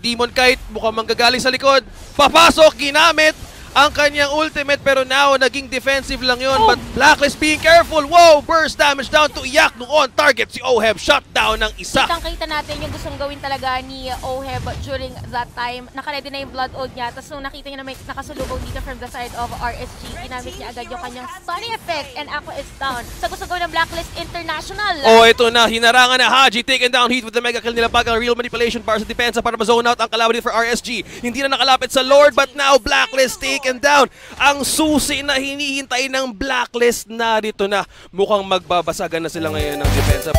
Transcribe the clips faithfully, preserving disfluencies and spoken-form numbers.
Demon Kite mukhang manggagaling sa likod. Papasok, ginamit ang kanyang ultimate pero now naging defensive lang yun. Oh. But Blacklist being careful. Whoa! Burst damage down to Iaknu on target. Si Oheb shut down ng isa. Kitang-kita natin yung gustong gawin talaga ni Oheb during that time. Nakaredy na yung Blood Oath niya. Tapos nung nakita niya na may nakasulubong dito from the side of R S G, ginamit niya agad yung kanyang stunning effect and Aqua is down. Sa gustong gawin ng Blacklist International. Oh, ito na. Hinarangan na Haji. Taken down Heat with the mega kill nila. Pag ang real manipulation para sa depensa para ma-zone out ang kalaban for R S G. Hindi na nakalapit sa Lord but now Blacklist take and down. Ang susi na hinihintay ng Blacklist na dito na. Mukhang magbabasagan na sila ngayon ng depensa.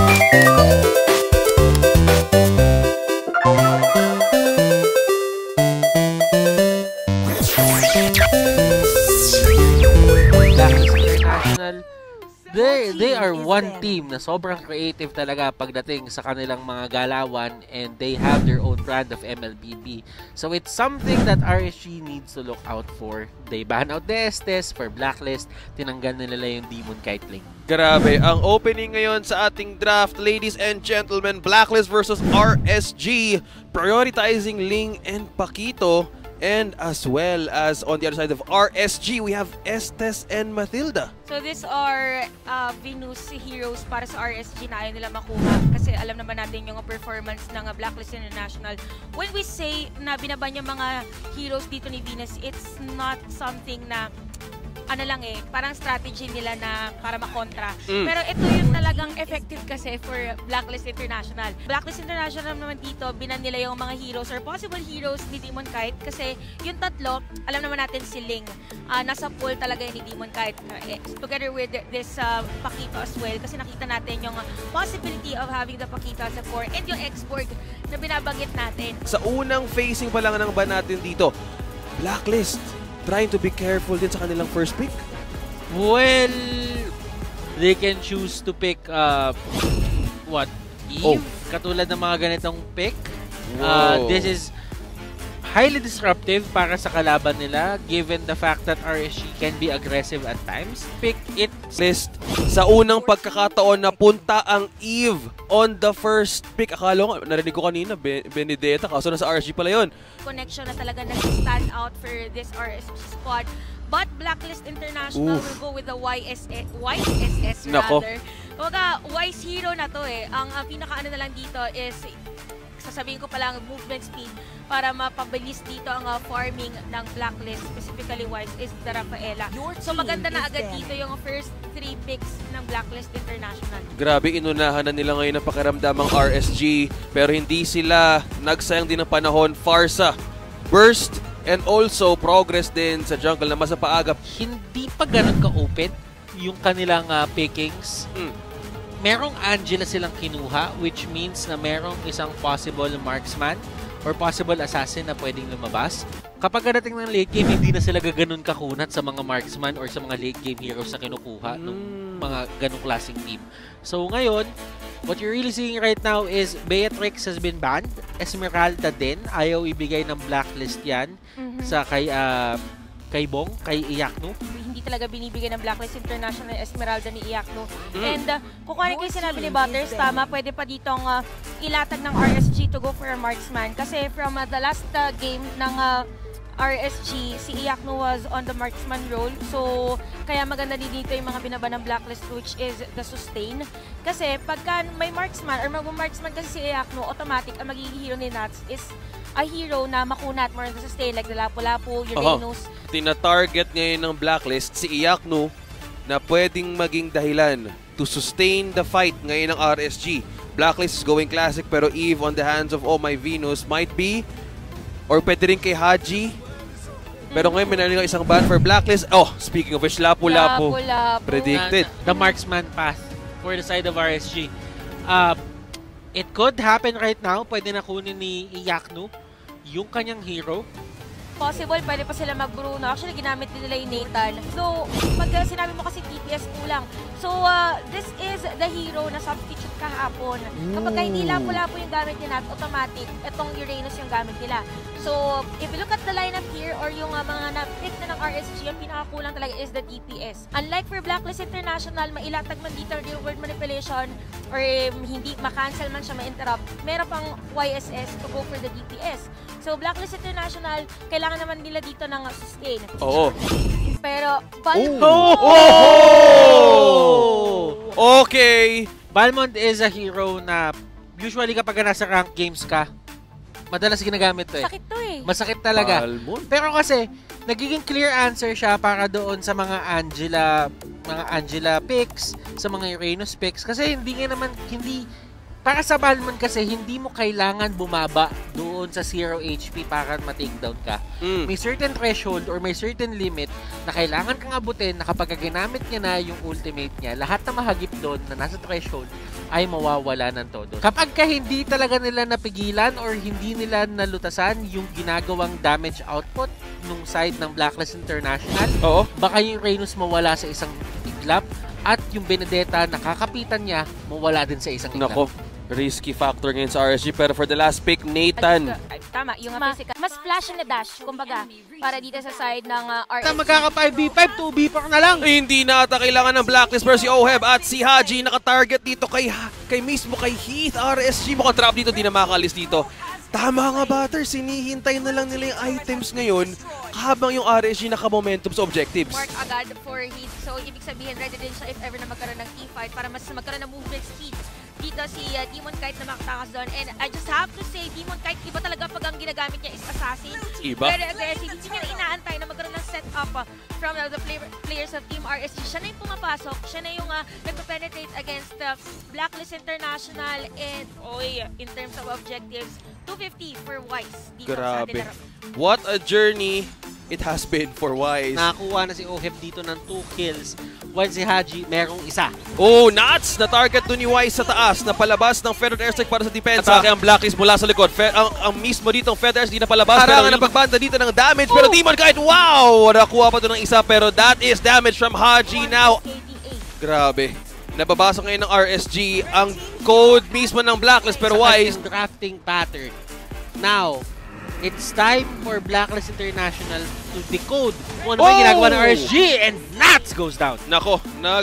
Blacklist International, They, they are one team na sobrang creative talaga pagdating sa kanilang mga galawan and they have their own brand of M L B B. So it's something that R S G needs to look out for. They ban out the Estes for Blacklist. Tinanggal nila yung Demon Kite Link. Grabe, ang opening ngayon sa ating draft, ladies and gentlemen, Blacklist versus R S G. Prioritizing Ling and Paquito. And as well as on the other side of R S G, we have Estes and Mathilda. So these are uh, Venus heroes para sa R S G na ayaw nila makuha. Kasi alam naman natin yung performance ng uh, Blacklist International. When we say na binaban yung mga heroes dito ni Venus, it's not something na ano lang eh, parang strategy nila na para makontra. Mm. Pero ito yung talagang effective kasi for Blacklist International. Blacklist International naman dito, binan nila yung mga heroes or possible heroes ni Demon Kite kasi yung tatlo, alam naman natin si Ling. Uh, nasa pool talaga yun ni Demon Kite uh, eh, together with this uh, Paquito as well kasi nakita natin yung uh, possibility of having the Paquito as a core and yung X-Borg na binabanggit natin. Sa unang facing pa lang ng ban natin dito, Blacklist trying to be careful din sa kanilang first pick. Well, they can choose to pick uh, what? Eve? Oh. Katulad ng mga ganitong pick. Uh, this is highly disruptive para sa kalaban nila given the fact that R S G can be aggressive at times. Pick it. List sa unang pagkakataon na punta ang Eve on the first pick. Akala ko, narinig ko kanina, Benedetta, kaso nasa R S G pala yun. Connection na talaga nag-stand out for this R S G squad. But Blacklist International Oof. will go with the Y S S, Y S S rather. Kumbaga, wise hero na to eh. Ang uh, pinaka-ano na lang dito is, sasabihin ko palang movement speed para mapabilis dito ang uh, farming ng Blacklist, specifically wise, is the Rafaela. So maganda na agad dito yung first three picks ng Blacklist International. Grabe, inunahan na nila ngayon ang pakiramdamang R S G, pero hindi sila nagsayang din ng panahon. Farsa, burst, and also progress din sa jungle na mas paagap. Hindi pa ganun ka-open yung kanilang uh, pickings. Hmm. Merong Angela silang kinuha, which means na merong isang possible marksman or possible assassin na pwedeng lumabas. Kapag dating ng late game, hindi na sila gaganon kakunat sa mga marksman or sa mga late game heroes na kinukuha mm. ng mga ganong klaseng team. So ngayon, what you're really seeing right now is Beatrix has been banned. Esmeralda din. Ayaw ibigay ng Blacklist yan mm-hmm. sa kay, uh, kay Bong, kay Iaknu. Hindi talaga binibigay ng Blacklist International Esmeralda ni Iaknu. Mm. And uh, kung ano kayo sinabi ni Butters, tama, pwede pa ditong uh, ilatag ng R S G to go for a marksman. Kasi from uh, the last uh, game ng uh, R S G, si Iaknu was on the marksman role. So, kaya maganda din dito yung mga binaba ng Blacklist, which is the sustain. Kasi pagka may marksman or mag-marksman kasi si Iaknu, automatic ang magiging hero ni Nats is a hero na makunat more on the sustain, like the Lapu-Lapu, Uranus. Oh, tina-target ngayon ng Blacklist si Iaknu na pwedeng maging dahilan to sustain the fight ngayon ng R S G. Blacklist is going classic pero Eve on the hands of Oh My Venus might be, or pwede rin kay Haji. Pero ngayon may narinig isang ban for Blacklist. Oh, speaking of which, Lapu-Lapu. Lapu-Lapu. Predicted. The, the marksman path for the side of R S G. Uh, it could happen right now. Pwede na kunin ni Iaknu yung kanyang hero. possible, pwede pa sila mag-Bruno. Actually, ginamit din nila yung Nathan. So, pag uh, sinabi mo kasi T P S kulang. So, uh, this is the hero na substitute kahapon. Kapag hindi lapo-lapo yung gamit ni Nat, automatic, itong Uranus yung gamit nila. So, if you look at the lineup here or yung uh, mga na-pick na ng R S G, ang pinakakulang talaga is the D P S. Unlike for Blacklist International, mailatag man dito real world manipulation or um, hindi makancel man siya, ma-interrupt, meron pang Y S S to go for the D P S. So, Blacklist International, kailangan naman nila dito ng sustain. Oo. Pero, Balmond... Oh! Oh! Okay! Balmond is a hero na usually kapag nasa rank games ka, madalas ginagamit to eh. Sakit to eh. Masakit talaga. Balmond. Pero kasi, nagiging clear answer siya para doon sa mga Angela, mga Angela picks, sa mga Uranus picks. Kasi hindi nga naman, hindi, para sa Balmond kasi, hindi mo kailangan bumaba doon sa zero H P para ma-takedown ka. Mm. May certain threshold or may certain limit na kailangan kang abutin na kapag ginamit niya na yung ultimate niya, lahat na mahagip doon na nasa threshold ay mawawala ng todo. Kapag ka hindi talaga nila napigilan or hindi nila nalutasan yung ginagawang damage output nung side ng Blacklist International, Oo. baka yung Uranus mawala sa isang iglap at yung Benedetta nakakapitan niya mawala din sa isang iglap. Nako. Risky factor ngayon sa R S G, pero for the last pick, Nathan. Ay, tama, yung Ma physical. Mas flash na dash, kumbaga, para dito sa side ng uh, R S G. Magkaka five v five, two v four na lang. Ay, hindi na ata kailangan ng Blacklist, pero si Oheb at si Haji naka-target dito kay, kay mismo kay Heath. R S G mukhang trap dito, di na makakalis dito. Tama nga, Butter, sinihintay na lang nila yung items ngayon habang yung R S G naka-momentum sa objectives. Mark agad for Heath. So, ibig sabihin, ready din siya if ever na magkaroon ng e-fight para mas magkaroon ng movement speed. Dito si uh, Demon Kite na makatakas doon. And I just have to say, Demon Kite, iba talaga pag ang ginagamit niya is Assassin. Iba? Very aggressive. Hindi niya na inaantay na magkaroon ng setup uh, from uh, the play players of Team R S G. Siya na yung pumapasok. Siya na yung uh, nagpa-penetrate against uh, Blacklist International. And, oy, in terms of objectives, two fifty for Wise. Dito Grabe. sa atin. What a journey it has been for Wise. Nakakuha na si Oheb dito ng two kills while si Haji merong isa. Oh, nuts! Na-target doon ni Wise sa taas. Napalabas ng Feathered Airstrike para sa depensa. Atake ang Blacklist mula sa likod. Fe ang, ang mismo dito ang Feathers di napalabas. Harangan na pagbanda dito ng damage. Pero Demon Kite, wow! Nakuha pa doon ng isa. Pero that is damage from Haji now. Grabe. Nababasa ngayon ng R S G ang code mismo ng Blacklist. Pero Wise... drafting pattern. Now, it's time for Blacklist International to decode kung ano ba yung ginagawa ng R S G, and Nats goes down. Nako,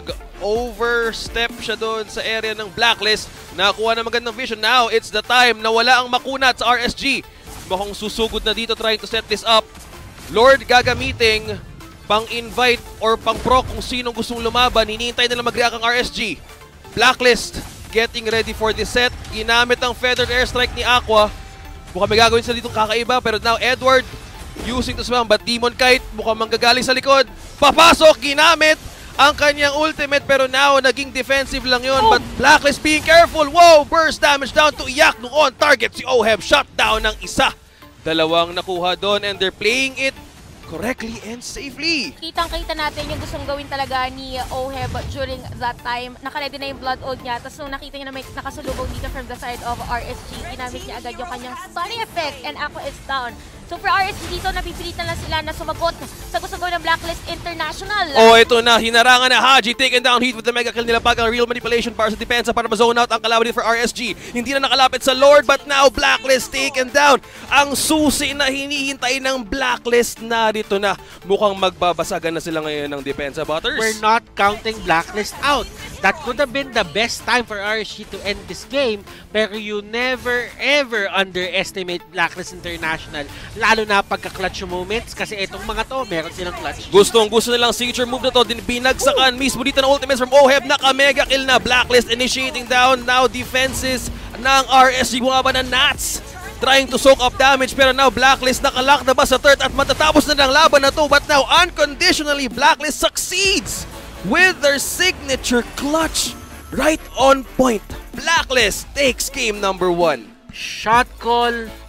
nag-overstep siya doon sa area ng Blacklist. Nakuha na magandang vision. Now, it's the time na wala ang makunat sa R S G. Mukhang susugod na dito trying to set this up. Lord gagamiting pang-invite or pang-proc kung sinong gustong lumaban. Hinihintay nila mag-react ang R S G. Blacklist getting ready for this set. Ginamit ang Feathered Airstrike ni Aqua. Mukhang may gagawin sila dito kakaiba, pero now Edward using to spam, but Demon Kite mukhang manggagaling sa likod. Papasok, ginamit ang kanyang ultimate, pero now naging defensive lang yun. Oh. But Blacklist being careful. Whoa, burst damage down to Iyaknu on target. Si Oheb shot down ng isa. Dalawang nakuha doon, and they're playing it correctly and safely. Kitang-kita natin yung gustong gawin talaga ni Oheb during that time. Nakaredy na yung Blood Oath niya. Tapos nung nakita niya na may nakasulubong dito from the side of R S G, ginamit niya agad yung kanyang stunning effect, and Aqua is down. So for R S G dito, napipilitan lang sila na sumagot sa gustong gawin ng Blacklist International. Oh, ito na. Hinarangan na Haji. Taken down Heath with the mega kill nila. Pag ang real manipulation para sa depensa para ma-zone out ang kalaban dito for R S G. Hindi na nakalapit sa Lord, but now Blacklist taken down. Ang susi na hinihintay ng Blacklist na dito na. Mukhang magbabasagan na sila ngayon ng depensa, Butters. We're not counting Blacklist out. That could have been the best time for R S G to end this game, pero you never ever underestimate Blacklist International, lalo na pagka-clutch moments, kasi itong mga to, meron silang clutch. Gustong gusto nilang signature move na to, din binagsakan mismo dito ng ultimates from Oheb. Naka-mega kill na. Blacklist initiating down now defenses ng R S G. Bumaba na Nats, trying to soak up damage, pero now Blacklist nakalock na ba sa third at matatapos na ng laban na to, but now unconditionally Blacklist succeeds with their signature clutch right on point. Blacklist takes game number one. Shot call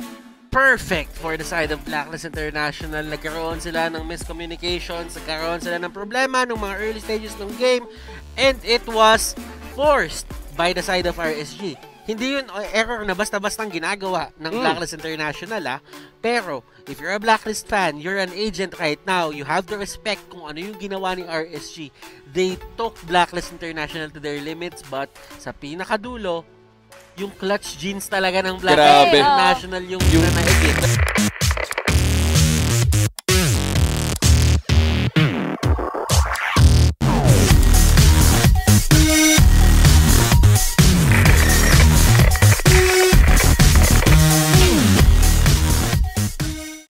perfect for the side of Blacklist International. Nagkaroon sila ng miscommunications, nagkaroon sila ng problema ng mga early stages ng game, and it was forced by the side of R S G. hindi yun error na basta-bastang ginagawa ng Mm. Blacklist International, ah. Pero, if you're a Blacklist fan, you're an agent right now, you have to respect kung ano yung ginawa ni R S G. They took Blacklist International to their limits, but sa pinakadulo, yung clutch jeans talaga ng Blacklist Grabe. International yung, yung nanaigit.